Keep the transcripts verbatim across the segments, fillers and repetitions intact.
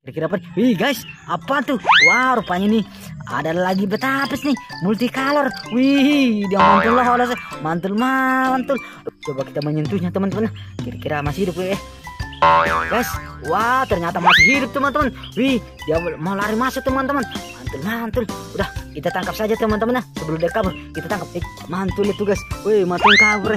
Kira-kira apa? Wih guys, apa tuh? Wah, rupanya nih ada lagi betapis nih, multicolor. Wih, dia mantul lah, olah, mantul mantul. Coba kita menyentuhnya teman-teman. Kira-kira masih hidup ya? Guys, wah ternyata masih hidup teman-teman. Wih, dia mau lari masuk teman-teman. Mantul mantul. Udah kita tangkap saja teman-teman. Nah, sebelum dia kabur kita tangkap. Eh, mantul itu guys. Wih, mantul kabur.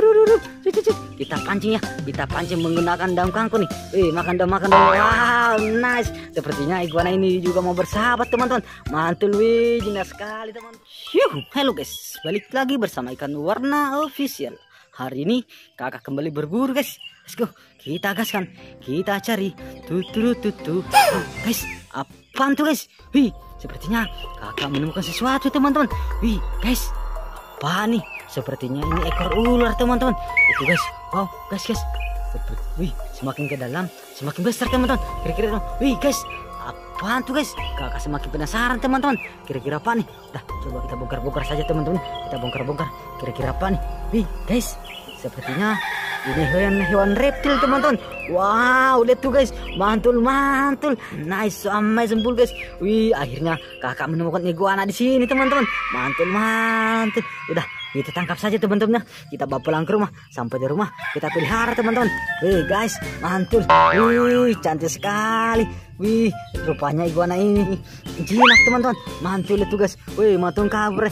Kita pancing ya. Kita pancing menggunakan daun kangkung nih. Wih, makan daun makan daun. Wow, nice. Sepertinya iguana ini juga mau bersahabat teman-teman. Mantul, wih, jinak sekali teman-teman. Halo guys, balik lagi bersama ikan warna official. Hari ini kakak kembali berburu guys. Let's go, kita gaskan, kita cari tutu tutu. Guys, apaan tuh guys? Wih, sepertinya kakak menemukan sesuatu teman-teman. Wih, guys, apa nih? Sepertinya ini ekor ular teman-teman. Itu guys, wow, guys guys. Wih, semakin ke dalam, semakin besar teman-teman. Kira-kira, wih guys, apaan tuh guys? Kakak semakin penasaran teman-teman. Kira-kira apa nih? Udah, coba kita bongkar-bongkar saja teman-teman. Kita bongkar-bongkar. Kira-kira apa nih? Wih, guys, sepertinya ini hewan-hewan reptil teman-teman. Wow, lihat tuh guys, mantul mantul, nice, amazing guys. Wih, akhirnya kakak menemukan iguana di sini teman-teman. Mantul mantul. Udah, kita tangkap saja teman-teman. Kita bawa pulang ke rumah. Sampai di rumah kita pelihara teman-teman. Wih guys, mantul. Wih, cantik sekali. Wih, rupanya iguana ini jinak teman-teman. Mantul itu guys. Wih, mantul kabur.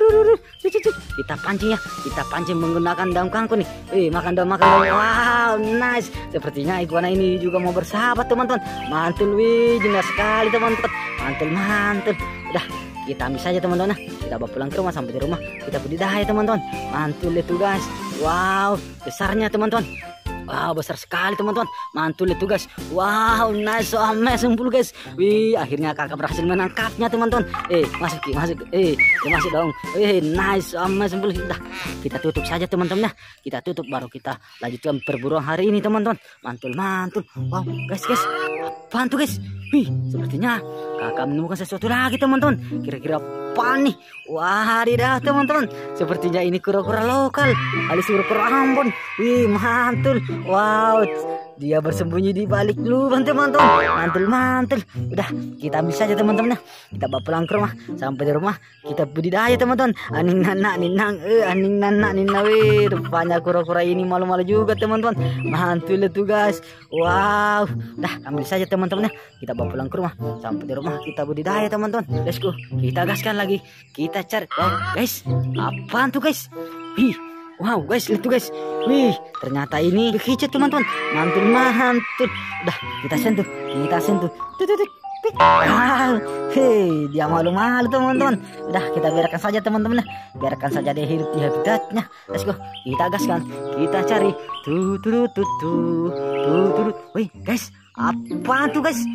Kita pancing ya. Kita pancing menggunakan daun kangkung nih. Wih, makan daun makan daun. Wow, nice. Sepertinya iguana ini juga mau bersahabat teman-teman. Mantul, wih, jinak sekali teman-teman. Mantul mantul. Udah, kita ambil saja teman-teman. Kita bawa pulang ke rumah. Sampai di rumah kita budidaya teman-teman. Mantul itu guys. Wow, besarnya teman-teman. Wow, besar sekali teman-teman. Mantul itu guys. Wow, nice, so amazing full guys. Wih, akhirnya kakak berhasil menangkapnya teman-teman. Eh, masuk masuk. Eh, ya masuk dong. Eh, nice, so amazing full. Udah, kita tutup saja teman-teman ya. Kita tutup baru kita lanjutkan perburuan hari ini teman-teman. Mantul mantul. Wow, guys guys. Apaan tuh guys? Wih, sepertinya kakak menemukan sesuatu lagi teman-teman. Kira-kira apa nih? Wadidaw teman-teman. Sepertinya ini kura-kura lokal alias kura-kura Ambon. Wih, mantul. Wow, dia bersembunyi di balik lubang teman-teman. Mantul mantul. Udah, kita ambil saja teman-teman. Kita bawa pulang ke rumah. Sampai di rumah kita budidaya teman-teman. Aning nana ninang, eh aning nana ninang. Wih, rupanya kura-kura ini malu-malu juga teman-teman. Mantul itu guys. Wow, dah ambil saja teman-teman. Kita bawa pulang ke rumah. Sampai di rumah kita budidaya teman-teman. Let's go, kita gaskan lagi. Kita cari. Wow guys, apaan tuh guys? Wih, wow guys, lihat tuh guys. Wih, ternyata ini hijau teman-teman. Mantul mantul. Udah, kita sentuh, kita sentuh. Tutup. Wow, hei, dia malu-malu teman-teman. Udah, kita biarkan saja teman-teman. Biarkan saja dia hidup di habitatnya. Let's go, kita gaskan, kita cari. Tuh tuh tuh tuh tuh tuh. Wih guys, apa tuh guys?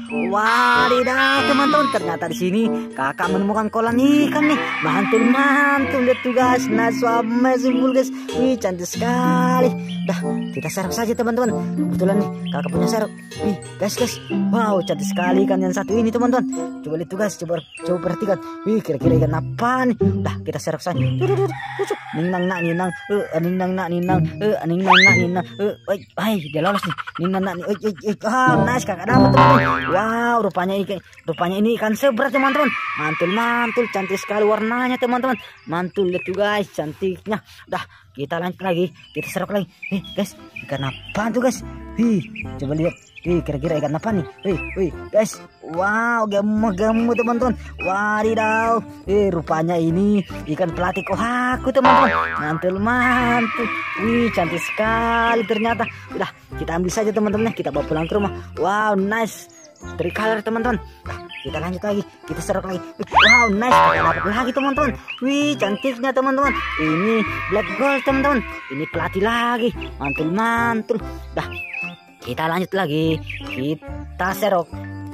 Wadidaw teman-teman, ternyata di sini kakak menemukan kolam ikan nih. Mantul mantul, lihat tuh guys. Nice, amazing full guys. Wih, cantik sekali. Dah, kita serok saja teman-teman. Kebetulan nih kakak punya serok. Wih guys guys, wow, cantik sekali ikan yang satu ini teman-teman. Coba lihat tuh guys, coba coba perhatikan. Wih, kira-kira ikan apa nih? Dah, kita serok saja. Ninang nak ninang, eh ninang nak ninang, eh ninang nak ninang. Eh, hai, dia lolos nih. Ninang nak nih. Eh, eh, ah, nice, kakak dapat teman-teman. Wow, rupanya ikan, rupanya ini ikan seberat teman-teman. Mantul mantul, cantik sekali warnanya teman-teman. Mantul, lihat tuh guys, cantiknya. Dah, kita lanjut lagi, kita serok lagi. Nih guys, ikan apa tuh guys? Wih, coba lihat. Wih, kira-kira ikan apa nih? Wih, wih guys, wow, gemuk-gemuk teman-teman. Wadidaw, eh rupanya ini ikan pelatih kohaku teman-teman. Mantul mantul. Wih, cantik sekali ternyata. Udah, kita ambil saja teman-teman. Kita bawa pulang ke rumah. Wow, nice, tricolor teman-teman. Nah, kita lanjut lagi, kita serok lagi. Wow, nice, kita dapat lagi teman-teman. Wih, cantiknya teman-teman. Ini black gold teman-teman. Ini pelatih lagi. Mantul mantul. Dah, kita lanjut lagi, kita serok.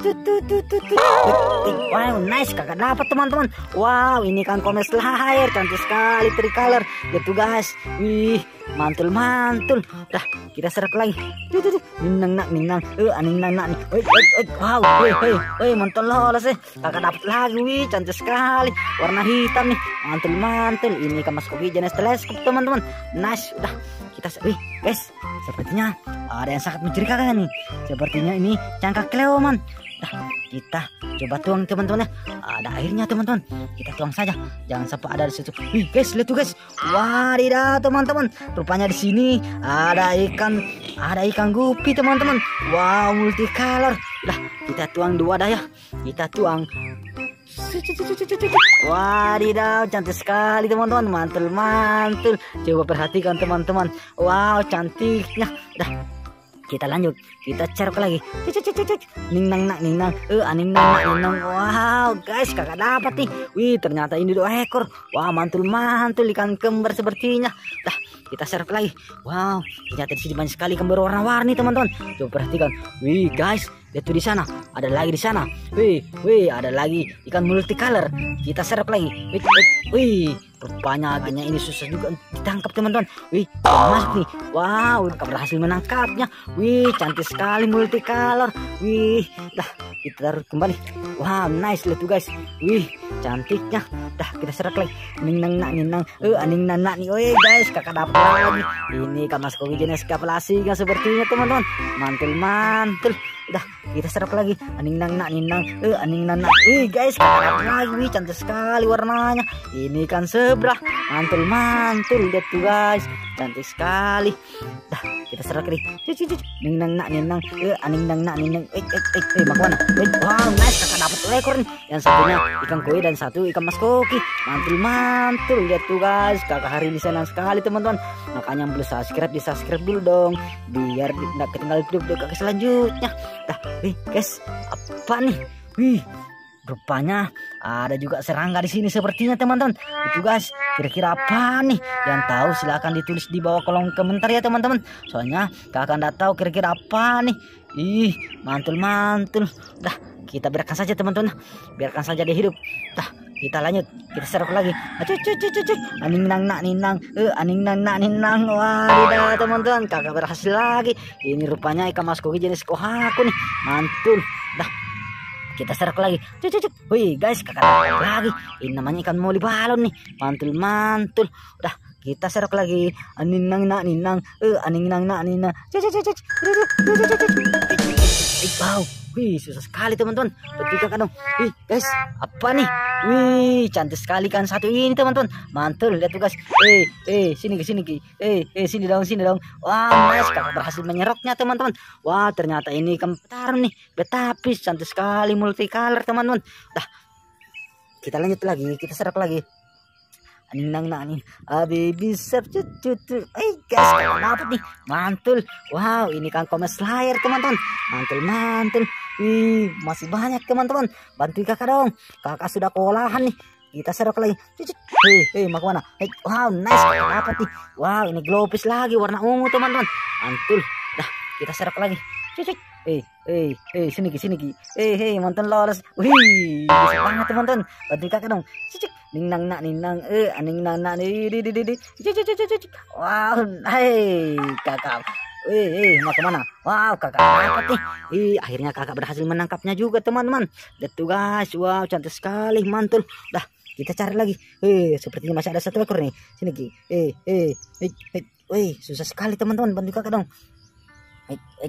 Wow, nice, kakak dapat teman-teman. Wow, ini kan komes lahir, cantik sekali tricolor. Lihat tuh guys. Wih, mantul mantul. Dah, kita serok lagi. Ninang nak ninang, eh aning nang nak nih. Wow, hei hei hei, mantul lolos eh. Kakak dapat lagi. Wih, cantik sekali, warna hitam nih. Mantul mantul. Ini kan mas kopi jenis teleskop teman-teman. Nice, udah. kita, wih guys, sepertinya ada yang sangat mencurigakan nih. Sepertinya ini cangkang Cleoman. Nah, kita coba tuang teman-teman ya. Ada airnya teman-teman. Kita tuang saja. Jangan sampai ada di situ. Wih guys, lihat tuh guys. Wadidaw teman-teman. Rupanya di sini ada ikan, ada ikan gupi teman-teman. Wow, multicolor. Dah, kita tuang dua dah ya. Kita tuang. Wadidaw, cantik sekali teman-teman. Mantul mantul. Coba perhatikan teman-teman. Wow, cantiknya. Dah, kita lanjut, kita cerok lagi. Ningnang nak ningnang, eh aning nang ningnang. Wow guys, kakak dapat nih. Wih, ternyata ini dua ekor. Wah, mantul mantul ikan kembar sepertinya. Dah, kita serok lagi. Wow, ternyata di sini banyak sekali ikan berwarna-warni teman-teman. Coba perhatikan. Wih guys, lihat tuh di sana. Ada lagi di sana. Wih, wih, ada lagi ikan multicolor. Kita serok lagi. Wih, wih, wih. Rupanya agaknya ini susah juga ditangkap teman-teman. Wih, masuk nih. Wow, kakak berhasil menangkapnya. Wih, cantik sekali multicolor. Wih, dah kita taruh kembali. Wow, nice lihat tuh guys. Wih, cantiknya. Dah kita serak lagi. Ning nang nak ning nang. Eh, aning nang nak nih. Wih guys, kakak dapat lagi. Ini ikan mas koki jenis kapalasi sepertinya teman-teman. Mantul mantul. Udah kita serap lagi. Aning nang nak ning nang. Eh, aning nang nak. Wih guys, kakak dapat lagi. Wih, cantik sekali warnanya. Ini ikan sebrah. Mantul mantul. Lihat tuh guys, cantik sekali. Dah kita serap lagi. Cuci cuci. Ning nang nak ning nang. Eh, aning nang nak ning nang. Eh, eh, eh, eh, mak mana? Eh, wow, nice, kakak dapat ekor nih. Yang satunya ikan koi dan satu ikan mas koki. Mantul mantul. Lihat tuh guys, kakak hari ini senang sekali teman-teman. Makanya belum subscribe, di subscribe dulu dong, biar tidak ketinggalan video kakak selanjutnya. Dah, wih guys, apa nih? Wih, rupanya ada juga serangga di sini sepertinya teman-teman. Itu guys, kira-kira apa nih? Yang tahu silahkan ditulis di bawah kolom komentar ya teman-teman. Soalnya kakak nggak tahu kira-kira apa nih. Ih, mantul mantul. Dah, kita biarkan saja teman-teman. Biarkan saja dia hidup. Dah, kita lanjut, kita serok lagi. Acuh, cuy, cuy, cuy, aning nang nak ninang, eh, aning nang nak ninang. Wah, teman-teman, kakak berhasil lagi. Ini rupanya ikan mas koki jenis kohaku nih, mantul. Dah, kita serok lagi. Cuy, cuy, cuy. Wih guys, kakak dapat lagi. Ini namanya ikan moli balon nih, mantul mantul. Udah, kita serok lagi. Aning nang nak ninang, eh, aning nang nak ninang. Cuy, cuy, cuy, cuy. Wow. Wih, susah sekali teman-teman. Betul kakak dong. Wih guys, apa nih? Wih, cantik sekali kan satu ini teman-teman. Mantul, lihat tuh guys. Eh, eh, sini ke sini ki. Eh, eh, sini dong, sini dong. Wah, nice, kakak berhasil menyeroknya teman-teman. Wah, ternyata ini ikan petarung nih. Betapis, cantik sekali multicolor teman-teman. Dah, kita lanjut lagi, kita serok lagi. Aning nang nak nih, baby shark cucu. Eh guys, kakak dapat nih, mantul. Wow, ini kan komes layar teman-teman. Mantul mantul. Wih, masih banyak teman-teman. Bantu kakak dong. Kakak sudah kewalahan nih. Kita serok lagi. Hei, hei, mau kemana? Hey, wow, nice, kakak dapat nih. Wow, ini glowfish lagi warna ungu teman-teman. Mantul. Dah, kita serok lagi. Cucuk. Eh, eh, eh, sini ki, sini ki. Eh, hei, mantan lolos. Wih, bisa banget teman-teman. Bantu kakak dong. Cucuk. Ning nang nak ning nang. Eh, aning nang nak di di di di. Cucuk, cucuk, cucuk. Wow, hei, kakak. Eh, eh, mau kemana? Wow, kakak dapat nih. Ih, akhirnya kakak berhasil menangkapnya juga teman-teman. Lihat tuh guys, wow, cantik sekali, mantul. Dah, kita cari lagi. Eh, sepertinya masih ada satu ekor nih. Sini ki. Eh, eh, eh, eh. Wih, susah sekali teman-teman. Bantu kakak dong. Eh, eh.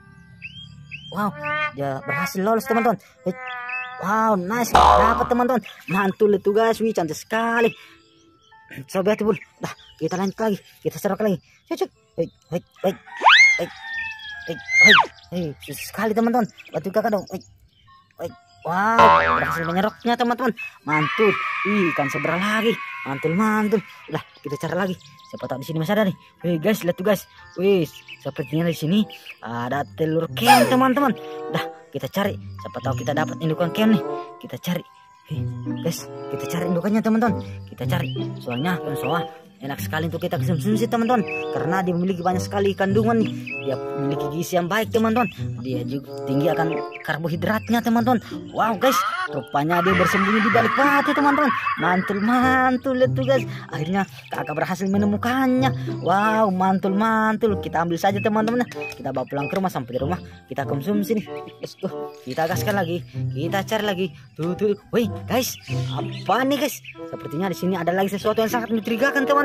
Wow, dia berhasil lolos teman-teman. Eh, wow, nice, dapat teman-teman. Mantul itu guys, wih, cantik sekali. So beautiful. Dah, kita lanjut lagi. Kita serok lagi. Cocok. Hei, hei, hei, hei, hei, hei, hei, susah sekali teman-teman. Bantu kakak dong. Hei, hei. Wow, berhasil menyeroknya teman-teman. Mantul. Ih, ikan seberang lagi. Mantul, mantul. Udah, kita cari lagi. Siapa tahu di sini masih ada nih. Wih guys, lihat tuh guys. Wih, sepertinya di sini ada telur ken teman-teman. Udah, kita cari. Siapa tahu kita dapat indukan ken nih. Kita cari. Hei, guys, kita cari indukannya teman-teman. Kita cari. Soalnya ikan soa enak sekali untuk kita konsumsi teman-teman, karena dia memiliki banyak sekali kandungan nih. Dia memiliki gizi yang baik teman-teman. Dia juga tinggi akan karbohidratnya teman-teman. Wow guys, rupanya dia bersembunyi di balik batu teman-teman. Mantul mantul, lihat tuh guys. Akhirnya kakak berhasil menemukannya. Wow, mantul mantul. Kita ambil saja teman-teman. Kita bawa pulang ke rumah. Sampai di rumah kita konsumsi nih. Let's go. Kita gaskan lagi. Kita cari lagi. Tuh tuh. Wih guys, apa nih guys? Sepertinya di sini ada lagi sesuatu yang sangat mencurigakan teman-teman.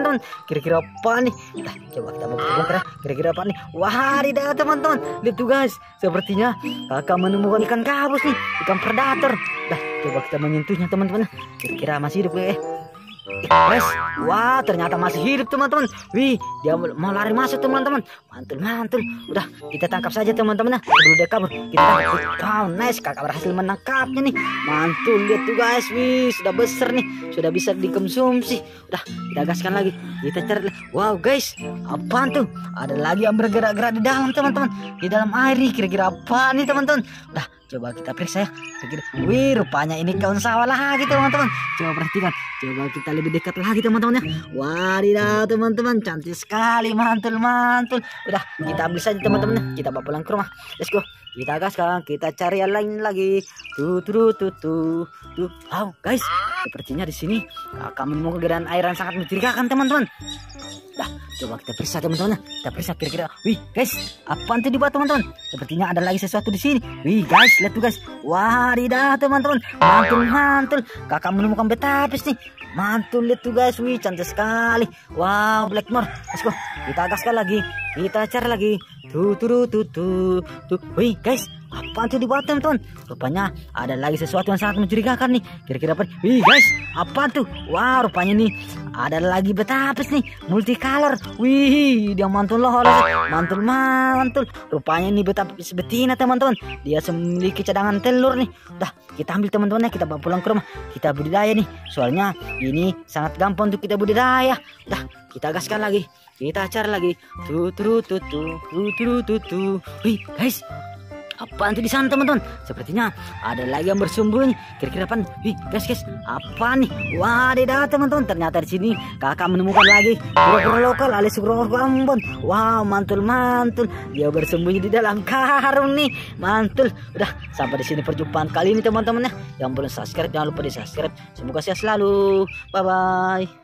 teman-teman. Kira-kira apa nih? Nah, coba kita bongkar. Kira-kira apa nih? Wah, tidak teman-teman. Lihat tuh guys, sepertinya kakak menemukan ikan gabus nih, ikan predator. Dah, coba kita menyentuhnya teman-teman. Kira-kira masih hidup ya? Guys, wah ternyata masih hidup teman-teman. Wih, dia mau lari masuk teman-teman. Mantul, mantul. Udah, kita tangkap saja teman-teman. Sebelum dia kabur, kita tangkap. Oh, nice, kakak berhasil menangkapnya nih. Mantul, lihat tuh guys. Wih, sudah besar nih, sudah bisa dikonsumsi. Udah, kita gaskan lagi. Kita cari. Wow guys, apaan tuh? Ada lagi yang bergerak-gerak di dalam teman-teman. Di dalam air nih, kira-kira apa nih teman-teman? Udah, coba kita periksa ya. Kira-kira. Wih, rupanya ini kawan sawah lagi teman-teman. Coba perhatikan. Coba kita lebih dekat lagi teman-teman ya. Wadidaw teman-teman, cantik sekali, mantul mantul. Udah, kita ambil saja teman-teman. Kita bawa pulang ke rumah. Let's go. Kita gaskan, kita cari yang lain lagi. Tuh tuh tuh tuh tuh. Oh guys, sepertinya di sini kakak menemukan keadaan air yang sangat mencurigakan teman-teman. Dah, coba kita periksa teman-teman. Kita periksa kira-kira. Wih guys, apaan tuh di bawah teman-teman? Sepertinya ada lagi sesuatu di sini. Wih guys, lihat tuh guys. Wadidaw teman-teman, mantul mantul. Kakak menemukan betapis nih. Mantul, lihat tuh guys. Wih, cantik sekali. Wow, Blackmore. Let's go. Kita gaskan lagi. Kita cari lagi. Tuh tuh tuh tuh tuh. Wih guys, apaan tuh di bawah teman-teman? Rupanya ada lagi sesuatu yang sangat mencurigakan nih. Kira-kira apa? Wih guys, apaan tuh? Wah, rupanya nih ada lagi betapis nih, multicolor. Wih, dia mantul loh, mantul mantul. Rupanya ini betapis betina teman-teman. Dia memiliki cadangan telur nih. Dah, kita ambil teman-teman ya, kita bawa pulang ke rumah. Kita budidaya nih. Soalnya ini sangat gampang untuk kita budidaya. Dah, kita gaskan lagi. Kita cari lagi. Tuh tuh tuh tuh tuh tuh tuh tuh. Wih guys, apaan tuh di sana teman-teman? Sepertinya ada lagi yang bersembunyi. Kira-kira apa? Wih guys guys, apa nih? Wadidaw teman-teman, ternyata di sini kakak menemukan lagi kura-kura lokal alias kura-kura Ambon. Wow, mantul mantul. Dia bersembunyi di dalam karung nih. Mantul. Udah, sampai di sini perjumpaan kali ini teman-teman ya. Yang belum subscribe jangan lupa di subscribe. Semoga sehat selalu. Bye bye.